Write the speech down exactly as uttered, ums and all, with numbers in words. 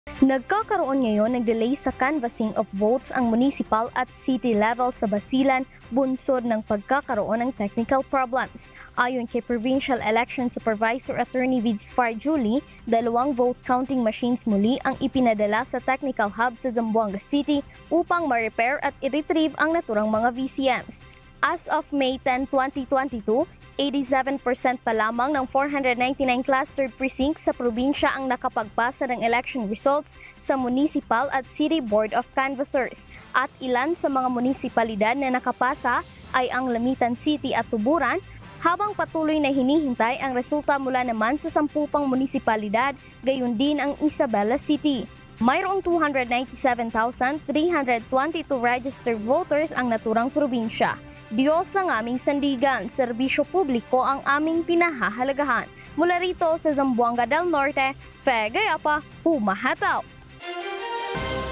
Nagkakaroon ngayon ng delay sa canvassing of votes ang municipal at city level sa Basilan, bunsod ng pagkakaroon ng technical problems. Ayon kay Provincial Election Supervisor Attorney Vids Far Julie, dalawang vote counting machines muli ang ipinadala sa technical hub sa Zamboanga City upang ma-repair at i-retrieve ang naturang mga V C Ms. As of May tenth, twenty twenty-two, eighty-seven percent pa lamang ng four hundred ninety-nine clustered precincts sa probinsya ang nakapagpasa ng election results sa Municipal at City Board of Canvassers. At ilan sa mga munisipalidad na nakapasa ay ang Lamitan City at Tuburan, habang patuloy na hinihintay ang resulta mula naman sa sampu pang munisipalidad, gayon din ang Isabela City. Mayroong two hundred ninety-seven thousand three hundred twenty-two registered voters ang naturang probinsya. Diyos ang aming sandigan, serbisyo publiko ang aming pinahahalagahan. Mula rito sa Zamboanga del Norte, Fe Gayapa, humahataw!